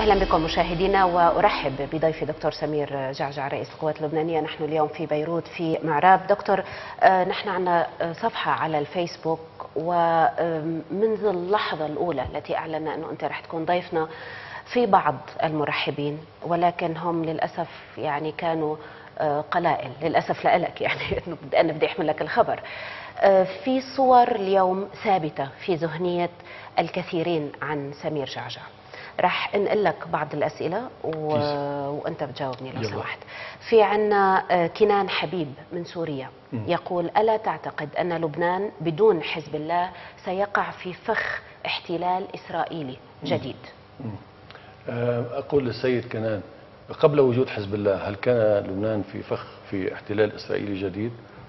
أهلا بكم مشاهدينا، وأرحب بضيفي دكتور سمير جعجع رئيس القوات اللبنانية. نحن اليوم في بيروت في معراب. دكتور، نحن عندنا صفحة على الفيسبوك، ومنذ اللحظة الأولى التي أعلنا أنه أنت رح تكون ضيفنا في بعض المرحبين، ولكن هم للأسف يعني كانوا قلائل للأسف لك، يعني أنا بدي أحمل لك الخبر. في صور اليوم ثابتة في ذهنية الكثيرين عن سمير جعجع. راح انقل لك بعض الأسئلة وأنت بتجاوبني لو سمحت. في عنا كنان حبيب من سوريا يقول: ألا تعتقد أن لبنان بدون حزب الله سيقع في فخ احتلال إسرائيلي جديد؟ أقول للسيد كنان، قبل وجود حزب الله هل كان لبنان في فخ في احتلال إسرائيلي جديد؟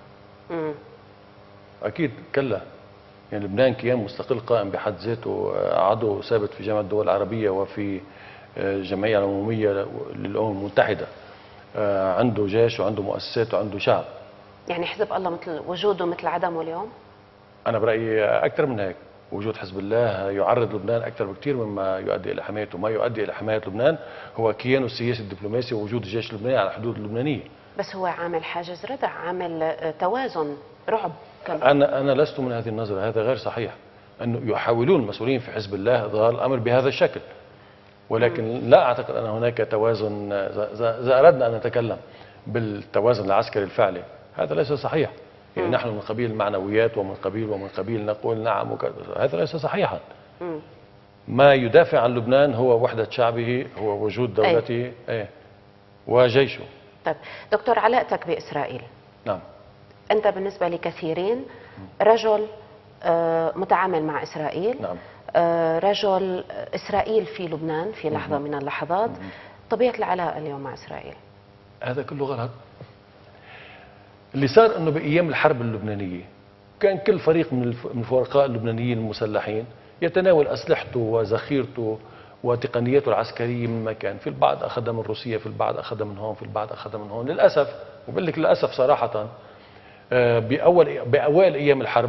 أكيد كلا. يعني لبنان كيان مستقل قائم بحد ذاته، عضو ثابت في جامعة الدول العربية وفي الجمعية العمومية للأمم المتحدة، عنده جيش وعنده مؤسسات وعنده شعب. يعني حزب الله مثل وجوده مثل عدمه اليوم؟ أنا برأيي أكثر من هيك. وجود حزب الله يعرض لبنان أكثر بكثير مما يؤدي إلى حمايته. ما يؤدي إلى حماية لبنان هو كيانه السياسي الدبلوماسي ووجود الجيش اللبناني على الحدود اللبنانية. بس هو عامل حاجز ردع، عامل توازن، رعب كمان. أنا لست من هذه النظرة، هذا غير صحيح. أنه يحاولون المسؤولين في حزب الله إظهار الأمر بهذا الشكل، ولكن لا أعتقد أن هناك توازن. إذا أردنا أن نتكلم بالتوازن العسكري الفعلي، هذا ليس صحيح. يعني نحن من قبيل المعنويات ومن قبيل نقول نعم هذا ليس صحيحا. ما يدافع عن لبنان هو وحدة شعبه، هو وجود دولته وجيشه. طيب دكتور، علاقتك بإسرائيل. نعم. أنت بالنسبة لكثيرين رجل متعامل مع إسرائيل. نعم. رجل إسرائيل في لبنان في لحظة من اللحظات. طبيعة العلاقة اليوم مع إسرائيل؟ هذا كله غلط. اللي صار أنه بأيام الحرب اللبنانية كان كل فريق من الفرقاء اللبنانيين المسلحين يتناول أسلحته وذخيرته وتقنياته العسكرية من مكان. في البعض أخذها من روسيا، في البعض أخذها من هون، في البعض أخذها من هون. للأسف، وبقول لك للأسف صراحة، بأوائل أيام الحرب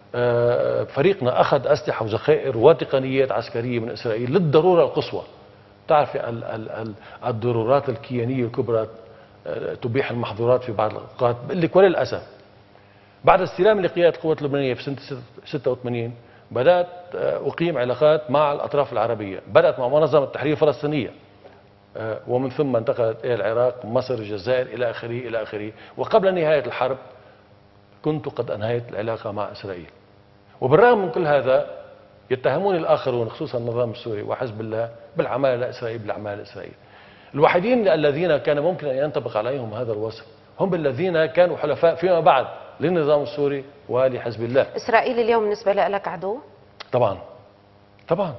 فريقنا أخذ أسلحة وذخائر وتقنيات عسكرية من إسرائيل للضرورة القصوى. تعرف الضرورات الكيانية الكبرى تبيح المحظورات في بعض الأوقات. بقول لك وللأسف بعد استلام لقيادة القوات اللبنانية في سنة 86 بدأت أقيم علاقات مع الأطراف العربية. بدأت مع منظمة التحرير الفلسطينية، ومن ثم انتقلت إلى العراق، مصر، الجزائر، إلى آخره إلى آخره. وقبل نهاية الحرب كنت قد أنهيت العلاقة مع إسرائيل. وبالرغم من كل هذا يتهمون الآخرون خصوصا النظام السوري وحزب الله بالعمالة لإسرائيل، بالعمالة لإسرائيل. الوحيدين الذين كان ممكن أن ينطبق عليهم هذا الوصف هم الذين كانوا حلفاء فيما بعد للنظام السوري ولحزب الله. إسرائيل اليوم بالنسبة لك عدو؟ طبعا طبعا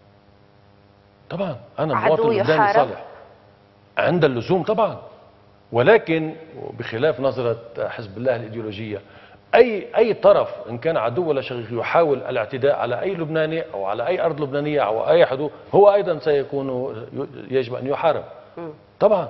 طبعا. أنا مواطن لبناني صالح عند اللزوم طبعا، ولكن بخلاف نظرة حزب الله الإيديولوجية، أي طرف إن كان عدو ولا شقيق يحاول الاعتداء على أي لبناني أو على أي أرض لبنانية أو أي حدود، هو أيضا سيكون يجب أن يحارب. طبعا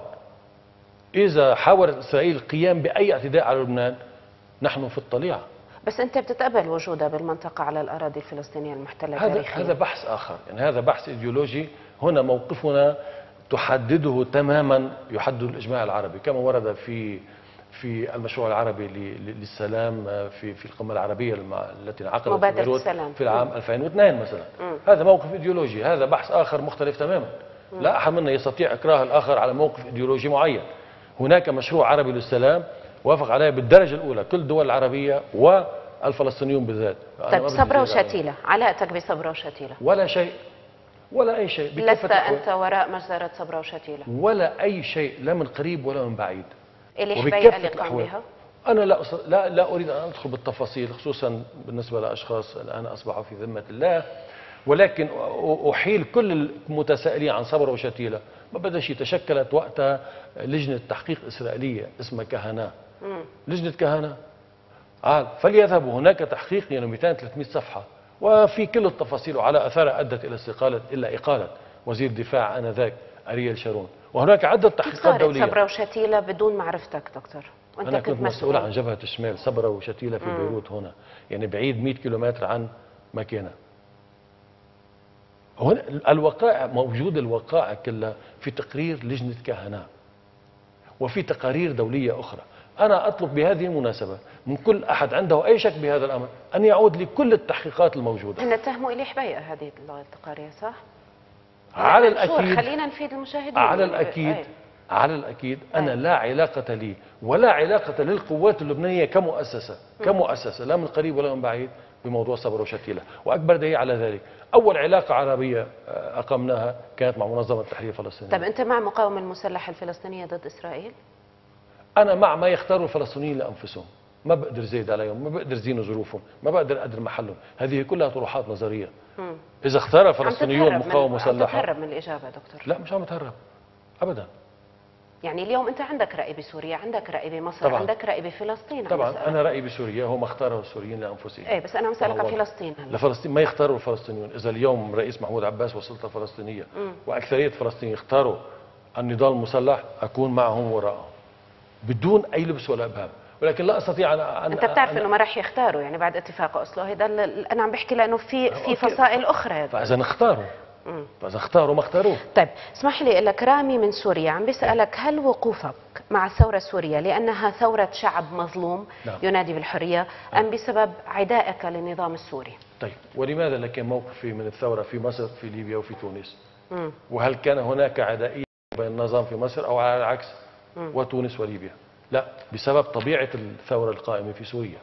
إذا حاولت إسرائيل القيام بأي اعتداء على لبنان نحن في الطليعة. بس أنت بتتقبل وجودها بالمنطقة على الأراضي الفلسطينية المحتلة تاريخيا؟ هذا بحث آخر، يعني هذا بحث إيديولوجي. هنا موقفنا تحدده تماما، يحدد الإجماع العربي كما ورد في المشروع العربي للسلام في القمة العربية التي انعقدت في بيروت في العام 2002 مثلا. هذا موقف إيديولوجي، هذا بحث آخر مختلف تماما. لا أحد منا يستطيع إكراه الآخر على موقف إيديولوجي معين. هناك مشروع عربي للسلام وافق عليه بالدرجة الأولى كل الدول العربية والفلسطينيون بالذات. طيب صبرا وشتيلة، علاقتك بصبرا وشتيلة؟ ولا شيء، ولا أي شيء. لست أنت وراء مجزرة صبرا وشتيلة؟ ولا أي شيء، لا من قريب ولا من بعيد. إلي حبيئة اللي قام بها؟ أنا لا أريد أن أدخل بالتفاصيل، خصوصا بالنسبة لأشخاص الآن أصبحوا في ذمة الله، ولكن أحيل كل المتسائلين عن صبرا وشتيلة. ما بدأش تشكلت وقتها لجنة تحقيق إسرائيلية اسمها كهنة. لجنة كهنة فليذهبوا هناك تحقيق، يعني 200-300 صفحة وفي كل التفاصيل، وعلى أثرها أدت إلى إقالة وزير الدفاع آنذاك أرييل شارون. وهناك عدة تحقيقات دولية. صبرا وشتيلة بدون معرفتك دكتور؟ وأنت أنا كنت مسؤول عن جبهة الشمال. صبرا وشتيلة في بيروت هنا، يعني بعيد 100 كيلومتر عن مكانها. هنا الوقائع موجود، الوقائع كلها في تقرير لجنة كهنة وفي تقارير دولية أخرى. أنا أطلب بهذه المناسبة من كل أحد عنده أي شك بهذا الأمر أن يعود لكل التحقيقات الموجودة. احنا نتهموا إلي حبيقة هذه التقارير صح؟ على الأكيد، خلينا نفيد المشاهدين. على الأكيد، على الأكيد أنا لا علاقة لي ولا علاقة للقوات اللبنانية كمؤسسة لا من قريب ولا من بعيد بموضوع صبر وشتيلة. وأكبر دليل على ذلك أول علاقة عربية أقمناها كانت مع منظمة التحرير الفلسطينية. طيب أنت مع المقاومة المسلحة الفلسطينية ضد إسرائيل؟ أنا مع ما يختاروا الفلسطينيين لأنفسهم، ما بقدر زيد عليهم، ما بقدر زين ظروفهم، ما بقدر أقدر محلهم، هذه كلها طروحات نظرية. إذا اختار الفلسطينيون مقاومة مسلحة. عم تتهرب من الإجابة دكتور؟ لا مش عم أتهرب أبدا. يعني اليوم أنت عندك رأي بسوريا، عندك رأي بمصر، طبعا. عندك رأي بفلسطين. طبعا أنا رأيي بسوريا هو ما اختاره السوريين لأنفسهم. إيه بس أنا عم أسألك عن فلسطين هلا. لفلسطين ما يختاروا الفلسطينيون. إذا اليوم رئيس محمود عباس والسلطة الفلسطينية وأكثرية الفلسطينيين اختاروا النضال المسلح أكون معهم وراءهم بدون أي لبس ولا إبهام، ولكن لا أستطيع أن أنت بتعرف إنه ما راح يختاروا يعني بعد اتفاق أوسلو. هذا أنا عم بحكي لأنه في فصائل أخرى. فإذا اختاروا فإذا اختاروا ما اختاروه. طيب اسمح لي لك رامي من سوريا عم بيسألك هل وقوفك مع الثورة السورية لأنها ثورة شعب مظلوم ينادي بالحرية أم بسبب عدائك للنظام السوري؟ طيب ولماذا لك موقفي من الثورة في مصر في ليبيا وفي تونس؟ وهل كان هناك عدائية بين النظام في مصر أو على العكس وتونس وليبيا؟ لا، بسبب طبيعة الثورة القائمة في سوريا.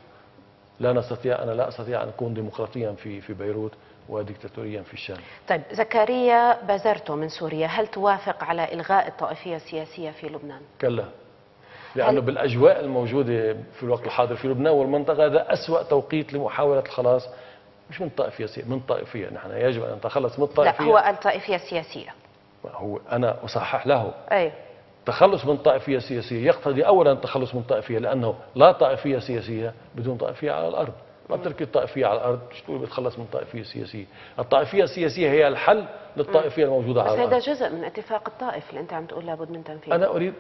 أنا لا أستطيع أن أكون ديمقراطيا في بيروت وديكتاتوريا في الشام. طيب زكريا بازرتو من سوريا هل توافق على إلغاء الطائفية السياسية في لبنان؟ كلا، لأنه بالأجواء الموجودة في الوقت الحاضر في لبنان والمنطقة هذا أسوأ توقيت لمحاولة الخلاص مش من طائفية سياسية، من طائفية. نحن يجب أن نتخلص من الطائفية. لا هو الطائفية السياسية. هو أنا أصحح له. أي التخلص من طائفية سياسية يقتضي أولا التخلص من طائفية، لأنه لا طائفية سياسية بدون طائفية على الأرض. ما بتركي الطائفية على الأرض مش تقول بتخلص من طائفية سياسية. الطائفية السياسية هي الحل للطائفية الموجودة على الأرض. بس هذا جزء من اتفاق الطائف اللي أنت عم تقول لابد من تنفيذه. أنا أريد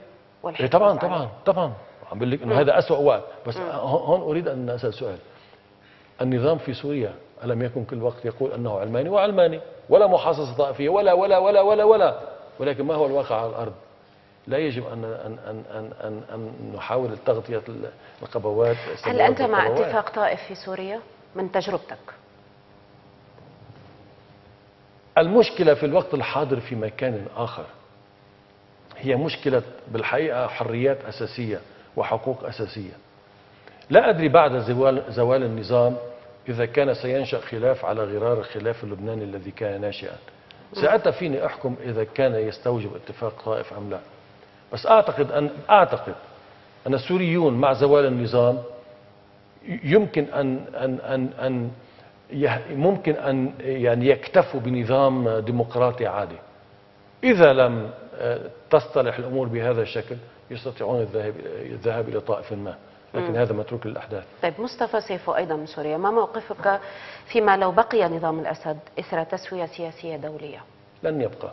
طبعا عم بقول لك إنه هذا أسوأ وقت. بس هون أريد أن أسأل سؤال. النظام في سوريا ألم يكن كل وقت يقول أنه علماني وعلماني ولا محاصصة طائفية ولا ولا ولا ولا ولا، ولكن ما هو الواقع على الأرض؟ لا يجب أن نحاول تغطية القبوات. هل أنت مع اتفاق طائف في سوريا من تجربتك؟ المشكلة في الوقت الحاضر في مكان آخر هي مشكلة بالحقيقة حريات أساسية وحقوق أساسية. لا أدري بعد زوال النظام إذا كان سينشأ خلاف على غرار الخلاف اللبناني الذي كان ناشئا. ساعتها فيني أحكم إذا كان يستوجب اتفاق طائف أم لا. بس أعتقد أن السوريون مع زوال النظام يمكن ممكن أن يعني يكتفوا بنظام ديمقراطي عادي. إذا لم تصطلح الأمور بهذا الشكل يستطيعون الذهاب إلى طائف ما، لكن هذا متروك للأحداث. طيب مصطفى سيفو أيضا من سوريا، ما موقفك فيما لو بقي نظام الأسد إثر تسوية سياسية دولية؟ لن يبقى.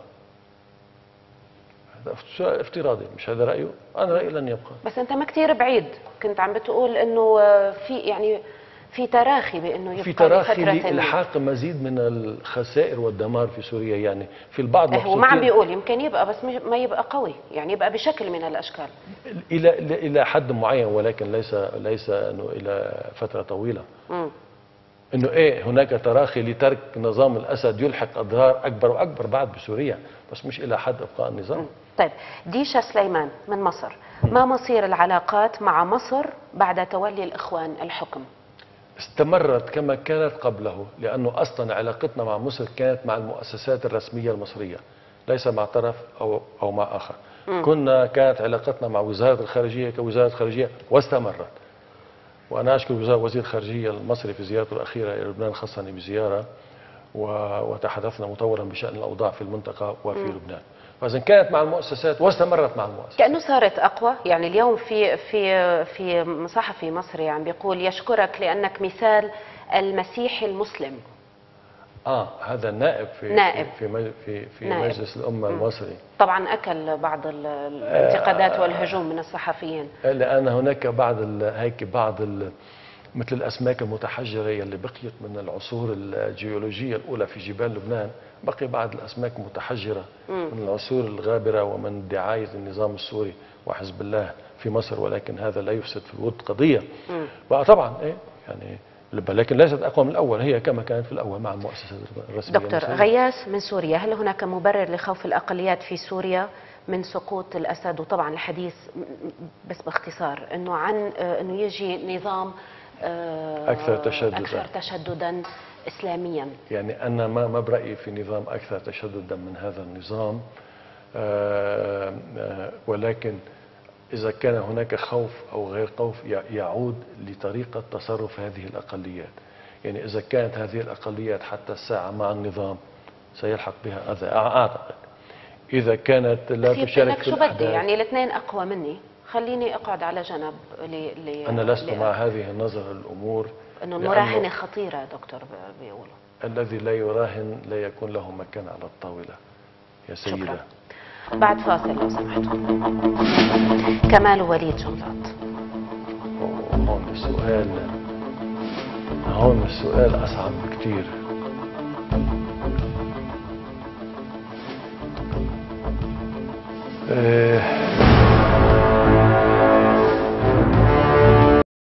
هذا سؤال افتراضي، مش هذا رأيه؟ أنا رأيي لن يبقى. بس أنت ما كثير بعيد، كنت عم بتقول إنه في تراخي بأنه يبقى في تراخي لإلحاق مزيد من الخسائر والدمار في سوريا. يعني في البعض هو ما عم بيقول يمكن يبقى بس ما يبقى قوي، يعني يبقى بشكل من الأشكال إلى حد معين، ولكن ليس إنه إلى فترة طويلة. إنه هناك تراخي لترك نظام الأسد يلحق أضرار أكبر وأكبر بعد بسوريا، بس مش إلى حد إبقاء النظام. طيب ديشا سليمان من مصر، ما مصير العلاقات مع مصر بعد تولي الإخوان الحكم؟ استمرت كما كانت قبله، لأنه أصلا علاقتنا مع مصر كانت مع المؤسسات الرسمية المصرية، ليس مع طرف أو مع آخر. كانت علاقتنا مع وزارة الخارجية كوزارة خارجية واستمرت. وأنا أشكر وزير الخارجية المصري في زيارته الأخيرة إلى لبنان، خصني بزيارة وتحدثنا مطولا بشأن الأوضاع في المنطقة وفي لبنان. فإذا كانت مع المؤسسات واستمرت مع المؤسسات. كأنه صارت أقوى. يعني اليوم في صحفي مصري عم بيقول يشكرك لأنك مثال المسيحي المسلم. هذا النائب في مجلس الأمة المصري. طبعا أكل بعض الانتقادات والهجوم من الصحفيين. لأن هناك بعض مثل الأسماك المتحجرة يلي بقيت من العصور الجيولوجية الأولى في جبال لبنان. بقي بعض الأسماك متحجرة من العصور الغابرة ومن دعاية النظام السوري وحزب الله في مصر، ولكن هذا لا يفسد في الود قضية. بقى طبعا إيه يعني، لكن ليست أقوى من الأول، هي كما كانت في الأول مع المؤسسات الرسمية. دكتور غياث من سوريا، هل هناك مبرر لخوف الأقليات في سوريا من سقوط الأسد؟ وطبعا الحديث بس باختصار أنه عن أنه يجي نظام أكثر تشددا إسلاميا. يعني أنا ما برأيي في نظام أكثر تشددا من هذا النظام، ولكن إذا كان هناك خوف أو غير خوف يعود لطريقة تصرف هذه الأقليات. يعني إذا كانت هذه الأقليات حتى الساعة مع النظام سيلحق بها أذى أعتقد. إذا كانت لا تشارك في الأحداث، يعني الاثنين أقوى مني، خليني أقعد على جنب. أنا لست مع هذه النظرة للأمور، أنه المراهنة خطيرة دكتور بيقولوا. الذي لا يراهن لا يكون له مكان على الطاولة يا سيدة. شكرا. بعد فاصل لو سمحتوا. كمال وليد جنبلاط. هون السؤال أصعب بكتير.